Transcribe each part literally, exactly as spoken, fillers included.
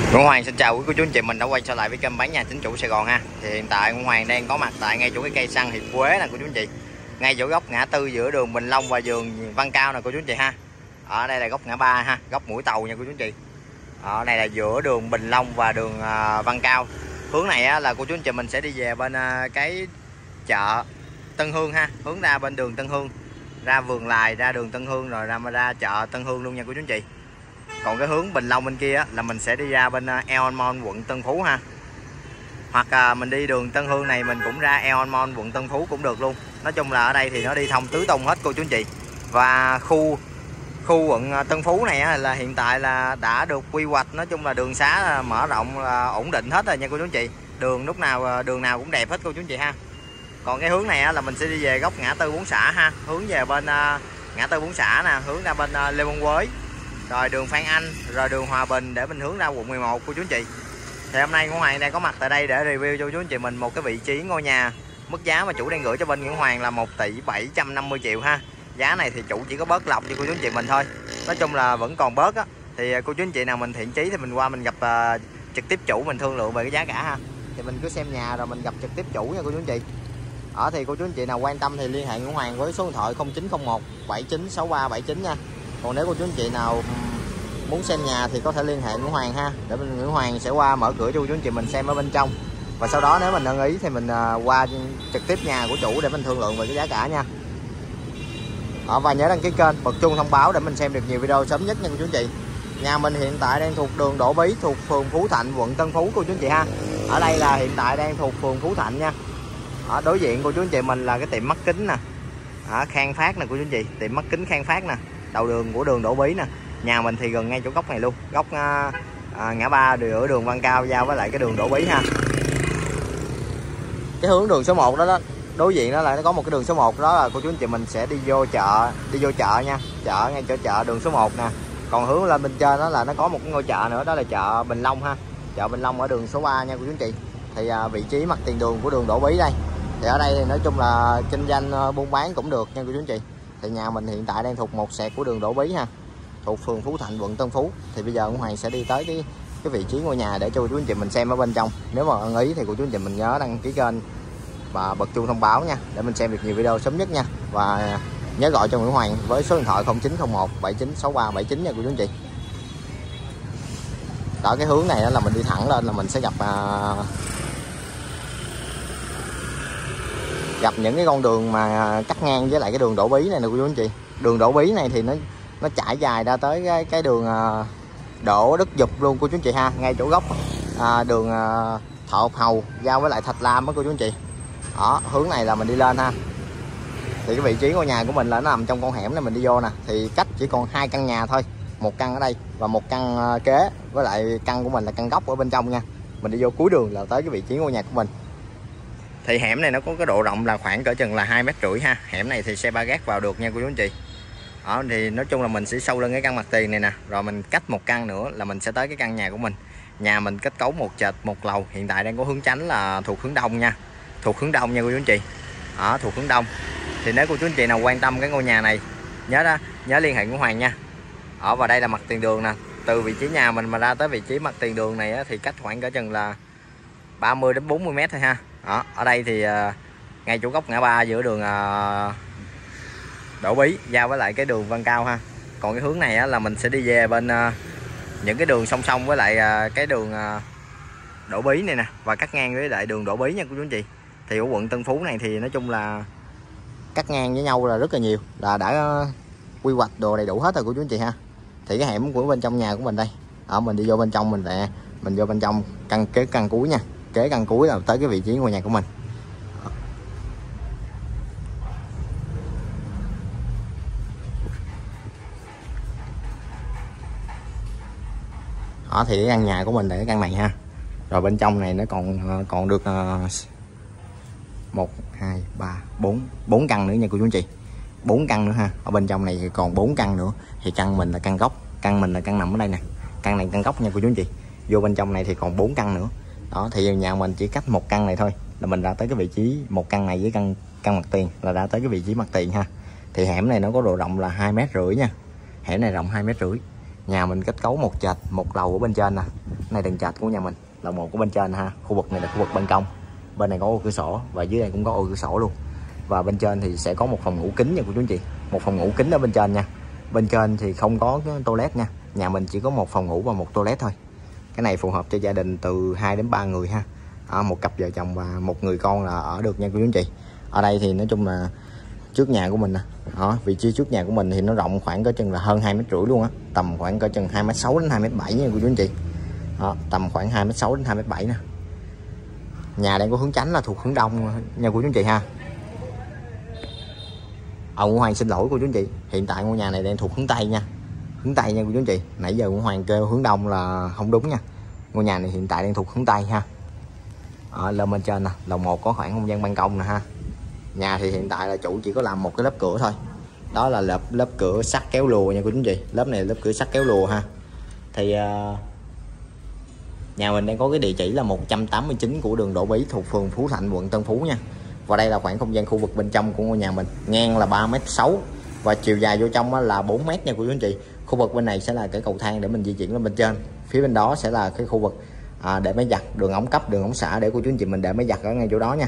Nguyễn Hoàng xin chào quý cô chú anh chị, mình đã quay trở lại với kênh bán nhà chính chủ Sài Gòn ha. Thì hiện tại Nguyễn Hoàng đang có mặt tại ngay chỗ cái cây xăng Hiệp Quế nè cô chú anh chị, ngay chỗ góc ngã tư giữa đường Bình Long và đường Văn Cao nè cô chú anh chị ha. Ở đây là góc ngã ba ha, góc mũi tàu nha cô chú anh chị. Ở đây là giữa đường Bình Long và đường uh, Văn Cao. Hướng này á, là cô chú anh chị mình sẽ đi về bên uh, cái chợ Tân Hương ha, hướng ra bên đường Tân Hương, ra Vườn Lài, ra đường Tân Hương rồi ra ra chợ Tân Hương luôn nha cô chú anh chị. Còn cái hướng Bình Long bên kia là mình sẽ đi ra bên Aeon Mall quận Tân Phú ha. Hoặc à, mình đi đường Tân Hương này mình cũng ra Aeon Mall quận Tân Phú cũng được luôn. Nói chung là ở đây thì nó đi thông tứ tung hết cô chú anh chị. Và khu khu quận Tân Phú này á, là hiện tại là đã được quy hoạch, nói chung là đường xá mở rộng là ổn định hết rồi nha cô chú anh chị. Đường lúc nào đường nào cũng đẹp hết cô chú anh chị ha. Còn cái hướng này á, là mình sẽ đi về góc ngã tư Bốn Xã ha, hướng về bên uh, ngã tư Bốn Xã nè, hướng ra bên uh, Lê Văn Quế, rồi đường Phan Anh, rồi đường Hòa Bình để mình hướng ra quận mười một cô chú anh chị. Thì hôm nay Nguyễn Hoàng đang có mặt tại đây để review cho chú anh chị mình một cái vị trí ngôi nhà, mức giá mà chủ đang gửi cho bên Nguyễn Hoàng là một tỷ bảy trăm năm mươi triệu ha. Giá này thì chủ chỉ có bớt lọc cho cô chú anh chị mình thôi, nói chung là vẫn còn bớt á. Thì cô chú anh chị nào mình thiện chí thì mình qua mình gặp uh, trực tiếp chủ, mình thương lượng về cái giá cả ha. Thì mình cứ xem nhà rồi mình gặp trực tiếp chủ nha cô chú anh chị. Ở thì cô chú anh chị nào quan tâm thì liên hệ Nguyễn Hoàng với số điện thoại không chín không một bảy chín sáu ba bảy chín nha. Còn nếu cô chú anh chị nào muốn xem nhà thì có thể liên hệ Nguyễn Hoàng ha, để mình Nguyễn Hoàng sẽ qua mở cửa cho cô chú anh chị mình xem ở bên trong. Và sau đó nếu mình ưng ý thì mình qua trực tiếp nhà của chủ để mình thương lượng về cái giá cả nha. Ở và nhớ đăng ký kênh, bật chuông thông báo để mình xem được nhiều video sớm nhất nha cô chú anh chị. Nhà mình hiện tại đang thuộc đường Đỗ Bí, thuộc phường Phú Thạnh, quận Tân Phú cô chú anh chị ha. Ở đây là hiện tại đang thuộc phường Phú Thạnh nha. Ở đối diện cô chú anh chị mình là cái tiệm mắt kính nè, ở Khang Phát nè cô chú anh chị, tiệm mắt kính Khang Phát nè, đầu đường của đường Đỗ Bí nè. Nhà mình thì gần ngay chỗ góc này luôn, góc à, à, ngã ba giữa đường Văn Cao giao với lại cái đường Đỗ Bí ha. Cái hướng đường số một đó đó, đối diện đó là nó có một cái đường số một đó là cô chú anh chị mình sẽ đi vô chợ, đi vô chợ nha, chợ ngay chỗ chợ đường số một nè. Còn hướng lên bên trên đó là nó có một cái ngôi chợ nữa, đó là chợ Bình Long ha, chợ Bình Long ở đường số ba nha cô chú anh chị. Thì à, vị trí mặt tiền đường của đường Đỗ Bí đây. Thì ở đây thì nói chung là kinh doanh buôn bán cũng được nha cô chú anh chị. Thì nhà mình hiện tại đang thuộc một sẹt của đường Đỗ Bí ha, thuộc phường Phú Thạnh, quận Tân Phú. Thì bây giờ ông Hoàng sẽ đi tới cái cái vị trí ngôi nhà để cho cô chú anh chị mình xem ở bên trong. Nếu mà ưng ý thì cô chú anh chị mình nhớ đăng ký kênh và bật chuông thông báo nha, để mình xem được nhiều video sớm nhất nha. Và nhớ gọi cho Nguyễn Hoàng với số điện thoại không chín không một bảy chín sáu ba bảy chín nha cô chú anh chị. Ở cái hướng này là mình đi thẳng lên là mình sẽ gặp uh, gặp những cái con đường mà cắt ngang với lại cái đường Đỗ Bí này nè cô chú anh chị. Đường Đỗ Bí này thì nó nó trải dài ra tới cái, cái đường uh, Đỗ Đức Dục luôn cô chú anh chị ha, ngay chỗ góc uh, đường uh, Thọ Hầu giao với lại Thạch Lam đó cô chú anh chị. Đó, hướng này là mình đi lên ha. Thì cái vị trí ngôi nhà của mình là nó nằm trong con hẻm này mình đi vô nè, thì cách chỉ còn hai căn nhà thôi, một căn ở đây và một căn uh, kế, với lại căn của mình là căn góc ở bên trong nha. Mình đi vô cuối đường là tới cái vị trí ngôi nhà của mình. Thì hẻm này nó có cái độ rộng là khoảng cỡ chừng là hai mét rưỡi ha. Hẻm này thì xe ba gác vào được nha cô chú anh chị. Đó, thì nói chung là mình sẽ sâu lên cái căn mặt tiền này nè, rồi mình cách một căn nữa là mình sẽ tới cái căn nhà của mình. Nhà mình kết cấu một trệt một lầu, hiện tại đang có hướng chánh là thuộc hướng đông nha, thuộc hướng đông nha cô chú anh chị. Đó, thuộc hướng đông. Thì nếu cô chú anh chị nào quan tâm cái ngôi nhà này, nhớ đó, nhớ liên hệ của Hoàng nha. Ở và đây là mặt tiền đường nè, từ vị trí nhà mình mà ra tới vị trí mặt tiền đường này á, thì cách khoảng cỡ chừng là ba mươi đến bốn mươi mét thôi ha. Đó, ở đây thì uh, ngay chỗ góc ngã ba giữa đường uh, Đỗ Bí giao với lại cái đường Văn Cao ha. Còn cái hướng này á, là mình sẽ đi về bên uh, những cái đường song song với lại uh, cái đường uh, Đỗ Bí này nè, và cắt ngang với lại đường Đỗ Bí nha cô chú anh chị. Thì ở quận Tân Phú này thì nói chung là cắt ngang với nhau là rất là nhiều, là đã uh, quy hoạch đồ đầy đủ hết rồi cô chú anh chị ha. Thì cái hẻm của bên trong nhà của mình đây, ở mình đi vô bên trong mình về, mình vô bên trong căn kế căn cuối nha, kế căn cuối là tới cái vị trí ngôi nhà của mình. Đó, thì cái căn nhà của mình là cái căn này ha. Rồi bên trong này nó còn còn được một hai ba bốn bốn căn nữa nha cô chú anh chị, bốn căn nữa ha. Ở bên trong này còn bốn căn nữa. Thì căn mình là căn gốc, căn mình là căn nằm ở đây nè, căn này căn gốc nha cô chú anh chị. Vô bên trong này thì còn bốn căn nữa. Đó, thì nhà mình chỉ cách một căn này thôi là mình ra tới cái vị trí, một căn này với căn căn mặt tiền là ra tới cái vị trí mặt tiền ha. Thì hẻm này nó có độ rộng là hai mét rưỡi nha, hẻm này rộng hai mét rưỡi. Nhà mình kết cấu một trệt một lầu ở bên trên nè, Này tầng trệt của nhà mình, lầu một của bên trên ha. Khu vực này là khu vực ban công, bên này có ô cửa sổ và dưới đây cũng có ô cửa sổ luôn. Và bên trên thì sẽ có một phòng ngủ kính nha cô chú anh chị, một phòng ngủ kính ở bên trên nha. Bên trên thì không có cái toilet nha, nhà mình chỉ có một phòng ngủ và một toilet thôi. Cái này phù hợp cho gia đình từ hai đến ba người ha, à, một cặp vợ chồng và một người con là ở được nha cô chú anh chị. Ở đây thì nói chung là trước nhà của mình nè, đó, vị trí trước nhà của mình thì nó rộng khoảng có chừng là hơn hai mét rưỡi luôn á, tầm khoảng có chừng hai mét sáu đến hai mét bảy nha cô chú anh chị. Đó, tầm khoảng hai mét sáu đến hai mét bảy nè. Nhà đang có hướng tránh là thuộc hướng đông nha cô chú anh chị ha. Ờ, Ngũ Hoàng xin lỗi cô chú anh chị, hiện tại ngôi nhà này đang thuộc hướng Tây nha, hướng Tây nha cô chú anh chị. Nãy giờ Ngũ Hoàng kêu hướng Đông là không đúng nha, ngôi nhà này hiện tại đang thuộc hướng Tây ha. Ở lên bên trên nè, lầu một có khoảng không gian ban công nè ha. Nhà thì hiện tại là chủ chỉ có làm một cái lớp cửa thôi, đó là lớp lớp cửa sắt kéo lùa nha cô chú anh chị. Lớp này là lớp cửa sắt kéo lùa ha. Thì uh, nhà mình đang có cái địa chỉ là một trăm tám mươi chín của đường Đỗ Bí, thuộc phường Phú Thạnh, quận Tân Phú nha. Và đây là khoảng không gian khu vực bên trong của ngôi nhà mình, ngang là ba mét sáu và chiều dài vô trong là bốn mét nha cô chú anh chị. Khu vực bên này sẽ là cái cầu thang để mình di chuyển lên bên trên, phía bên đó sẽ là cái khu vực à, để máy giặt, đường ống cấp, đường ống xả để cô chú anh chị mình để máy giặt ở ngay chỗ đó nha.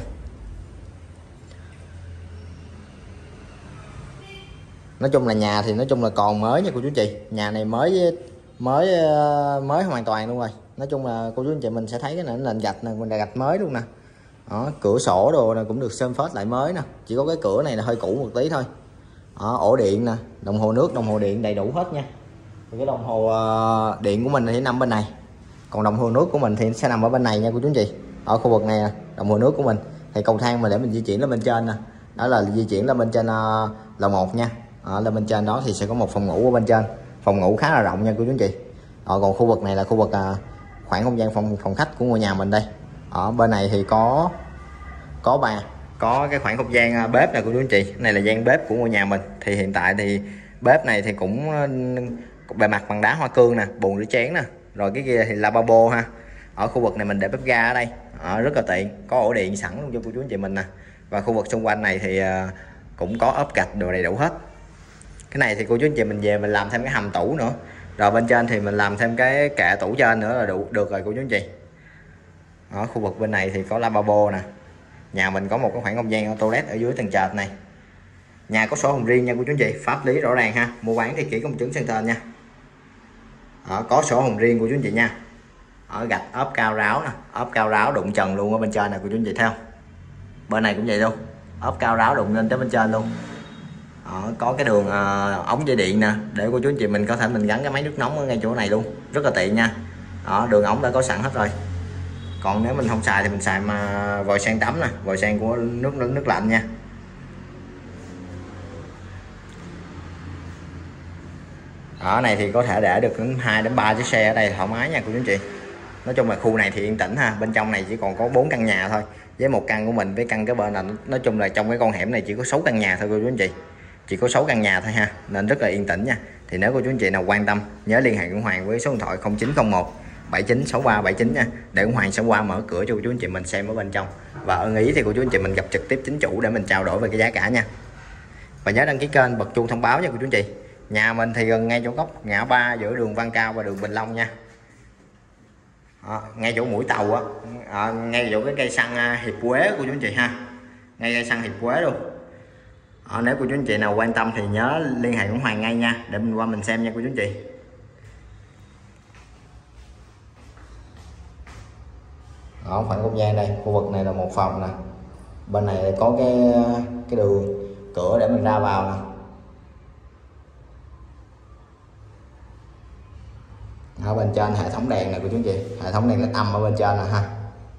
Nói chung là nhà thì nói chung là còn mới nha cô chú anh chị, nhà này mới mới mới hoàn toàn luôn rồi. Nói chung là cô chú anh chị mình sẽ thấy cái nền gạch này, mình là gạch mới luôn nè. Đó, cửa sổ đồ này cũng được sơn phết lại mới nè, chỉ có cái cửa này là hơi cũ một tí thôi. Đó, ổ điện nè, đồng hồ nước, đồng hồ điện đầy đủ hết nha. Cái đồng hồ uh, điện của mình thì nằm bên này, còn đồng hồ nước của mình thì sẽ nằm ở bên này nha cô chú anh chị. Ở khu vực này đồng hồ nước của mình thì cầu thang mà để mình di chuyển lên bên trên nè, đó là di chuyển lên bên trên uh, lầu một nha. Ở lên bên trên đó thì sẽ có một phòng ngủ ở bên trên, phòng ngủ khá là rộng nha cô chú anh chị. Ở còn khu vực này là khu vực uh, khoảng không gian phòng phòng khách của ngôi nhà mình đây. Ở bên này thì có có bà có cái khoảng không gian bếp này cô chú anh chị. Này là gian bếp của ngôi nhà mình. Thì hiện tại thì bếp này thì cũng bề mặt bằng đá hoa cương nè, bồn rửa chén nè, rồi cái kia thì lavabo ha. Ở khu vực này mình để bếp ga ở đây, ở rất là tiện, có ổ điện sẵn luôn cho cô chú anh chị mình nè. Và khu vực xung quanh này thì cũng có ốp gạch đồ đầy đủ hết. Cái này thì cô chú anh chị mình về mình làm thêm cái hầm tủ nữa, rồi bên trên thì mình làm thêm cái kệ tủ trên nữa là đủ được rồi cô chú anh chị. Ở khu vực bên này thì có lavabo nè. Nhà mình có một cái khoảng không gian toilet ở dưới tầng trệt này. Nhà có sổ hồng riêng nha cô chú anh chị, pháp lý rõ ràng ha, mua bán thì kỹ công chứng sang tên nha. Ở có sổ hồng riêng cô chú anh chị nha. Ở gạch ốp cao ráo nè, ốp cao ráo đụng trần luôn ở bên trên này cô chú anh chị thấy không? Bên này cũng vậy luôn, ốp cao ráo đụng lên tới bên trên luôn. Ở có cái đường uh, ống dây điện nè, để cô chú anh chị mình có thể mình gắn cái máy nước nóng ở ngay chỗ này luôn, rất là tiện nha. Đó, đường ống đã có sẵn hết rồi. Còn nếu mình không xài thì mình xài mà vòi sen tắm nè, vòi sen của nước nước, nước lạnh nha. Ở này thì có thể để được đến hai đến ba chiếc xe ở đây thoải mái nha cô chú anh chị. Nói chung là khu này thì yên tĩnh ha, bên trong này chỉ còn có bốn căn nhà thôi, với một căn của mình với căn cái bên là nói chung là trong cái con hẻm này chỉ có sáu căn nhà thôi cô chú anh chị. Chỉ có sáu căn nhà thôi ha, nên rất là yên tĩnh nha. Thì nếu cô chú anh chị nào quan tâm nhớ liên hệ với Hoàng với số điện thoại không chín không một bảy chín sáu ba bảy chín nha, để Hoàng sẽ qua mở cửa cho cô chú anh chị mình xem ở bên trong. Và ưng ý thì cô chú anh chị mình gặp trực tiếp chính chủ để mình trao đổi về cái giá cả nha. Và nhớ đăng ký kênh, bật chuông thông báo nha cô chú anh chị. Nhà mình thì gần ngay chỗ góc ngã ba giữa đường Văn Cao và đường Bình Long nha. Đó, ngay chỗ mũi tàu á, à, ngay chỗ cái cây xăng Hiệp Quế của chú anh chị ha, ngay cây xăng Hiệp Quế luôn. Đó, nếu cô chú anh chị nào quan tâm thì nhớ liên hệ với Hoàng ngay nha, để mình qua mình xem nha cô chú anh chị. Đó, khoảng không gian đây, khu vực này là một phòng nè, bên này có cái cái đường cửa để mình ra vào nè. Ở bên trên hệ thống đèn này của chú anh chị, hệ thống đèn led âm ở bên trên nè ha.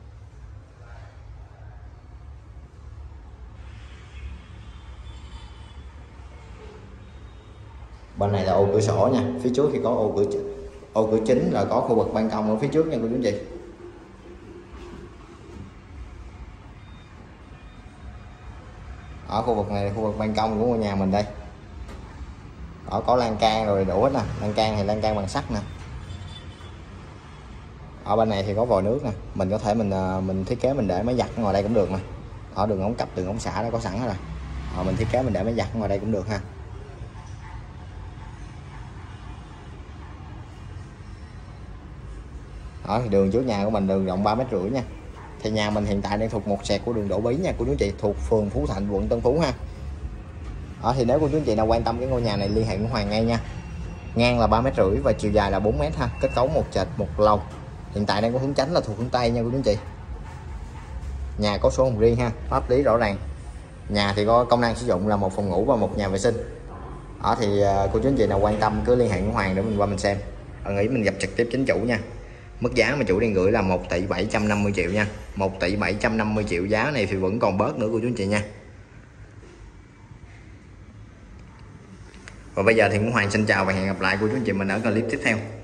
Bên này là ô cửa sổ nha, phía trước thì có ô cửa ô cửa chính, rồi có khu vực ban công ở phía trước nha cô chú anh chị. Ở khu vực này là khu vực ban công của ngôi nhà mình đây. Ở có lan can rồi đủ hết nè, lan can thì lan can bằng sắt nè. Ở bên này thì có vòi nước nè, mình có thể mình mình thiết kế mình để máy giặt ngoài đây cũng được nè. Ở đường ống cấp, đường ống xả đã có sẵn hết rồi. Ở mình thiết kế mình để máy giặt ngoài đây cũng được ha. Đó thì đường trước nhà của mình đường rộng ba mét rưỡi nha. Thì nhà mình hiện tại đang thuộc một sẹt của đường Đỗ Bí nha cô chú anh chị, thuộc phường Phú Thạnh, quận Tân Phú ha. Đó thì nếu cô chú anh chị nào quan tâm cái ngôi nhà này liên hệ với Hoàng ngay nha. Ngang là ba mét rưỡi và chiều dài là bốn mét ha, kết cấu một trệt một lầu. Hiện tại đang có hướng chánh là thuộc hướng Tây nha cô chú anh chị. Nhà có số hồng riêng ha, pháp lý rõ ràng. Nhà thì có công năng sử dụng là một phòng ngủ và một nhà vệ sinh. Đó thì cô chú anh chị nào quan tâm cứ liên hệ với Hoàng để mình qua mình xem. Ở nghĩ mình gặp trực tiếp chính chủ nha. Mức giá mà chủ đang gửi là một tỷ bảy trăm năm mươi triệu nha. một tỷ bảy trăm năm mươi triệu, giá này thì vẫn còn bớt nữa cô chú anh chị nha. Và bây giờ thì Nguyễn Hoàng xin chào và hẹn gặp lại cô chú anh chị mình ở clip tiếp theo.